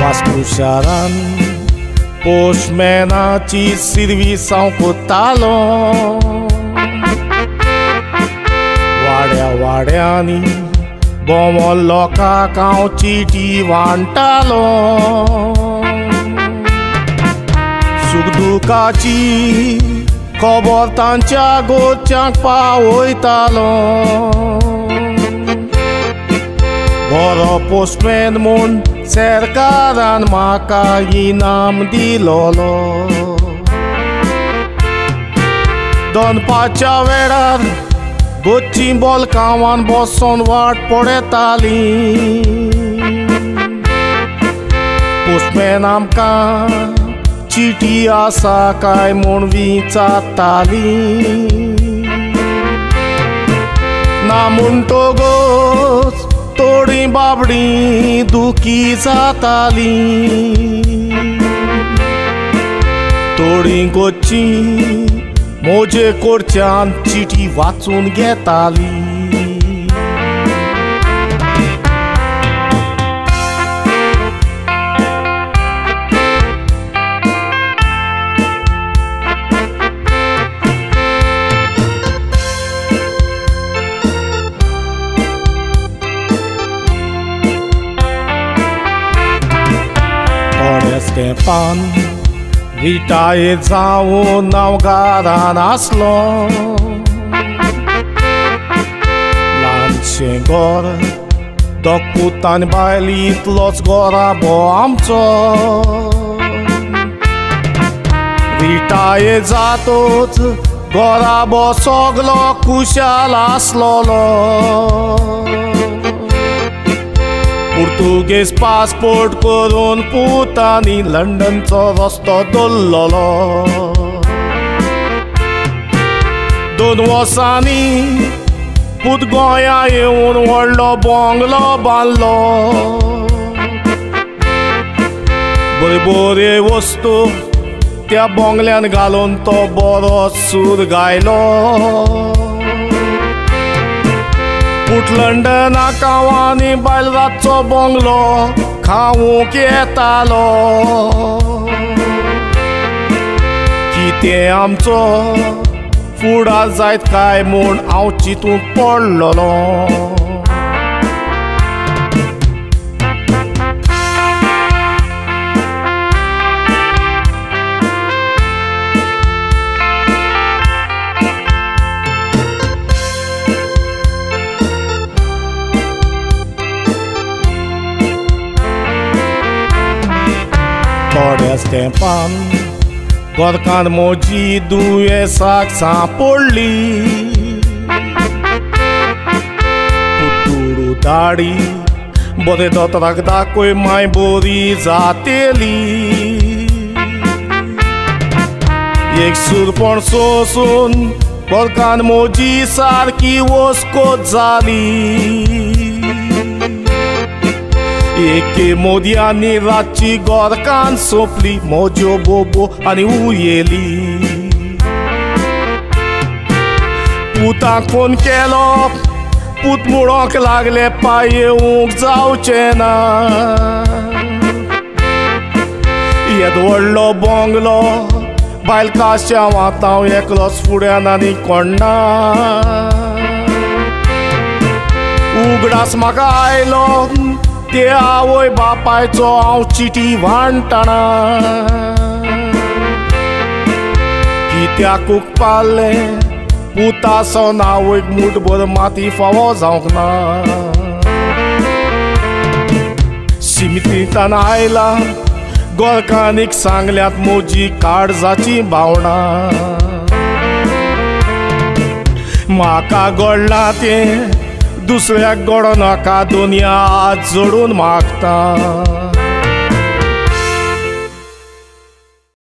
Vasco शारान पोस्टमॅनाची service हांव कोत्तालो। वाड्या वाड्यांनी भोंवून लोकांक हांव चिटी वांट्टालो। सुख दुखाची खबर तांच्या गोच्यांक पावयतालो। बरो पोस्टमॅन म्हूण सरकारान म्हाका इनाम दिलोलो। दनपारच्या वेळार गोच्ची बॉलकांवान बसून वाट पळयताली। पोस्टमॅन आमकां चिटी आसा काय म्हूण विचारताली। ना म्हणटकच थोडी बाबडी दुखी जाताली। थोडी गोच्ची मोजे कडच्यान चिटी वाचून घेताली। थोड्या तेंपान रिटायर जावन हांव घरान आसलो। ल्हानशें घर दोग पूत आनी बायल इतलोच घोराबो आमचो। रिटायर जातच घोराबो सगलो खुशाल आसलोलो। पुर्तुगेज पासपोर्ट करून पुतांनी लंडनचो रस्तो धरलोलो। 2 वर्सांनी पूत गोंया येवन व्हडलो बंगलो बांदलो। बरे बरे वस्तू त्या बंगल्यान घालून तो बरो सूर गायलो। पूत लंडना गांवांनी बायल रातचो बंगलो खावूंक येतालो। कितें आमचो फुडार जायत काय म्हूण हांव चिंतूंक पडलोलो। थोड्याच तेंपान घरकान म्हजी दुयेंसाक सांपडली। पुतूड दाडी बरे दोतोराक दाखय माय बरी जातेली। एक सुरपण सोसून घरकान म्हजी सारकी वस्कोत जाली। एके मोदयांनी रातची घरकान सोंपली म्हज्यो बोबो आनी उयेली। पुताक फोन केलो पूत म्हणोंक लागले पाय येवंक जावचें ना। येद व्हडलो बंगलो बायल काश्या वाताव एकलोच फुड्यान आनी कोण ना। उगडास म्हाका आयलो ते आवय बापायचो हांव चिटी वांट्टाना। कित्याक पाल्लें पुतासोन आवयक मुठभर माती फावो जावंक ना। शिमितींतल्यान आयला गोरकांनीक सांगल्यात म्हजी काळजाची भावना। म्हाका घडलां तें दुसऱ्याक घडों नाका दुनिया हात जोडून मागता।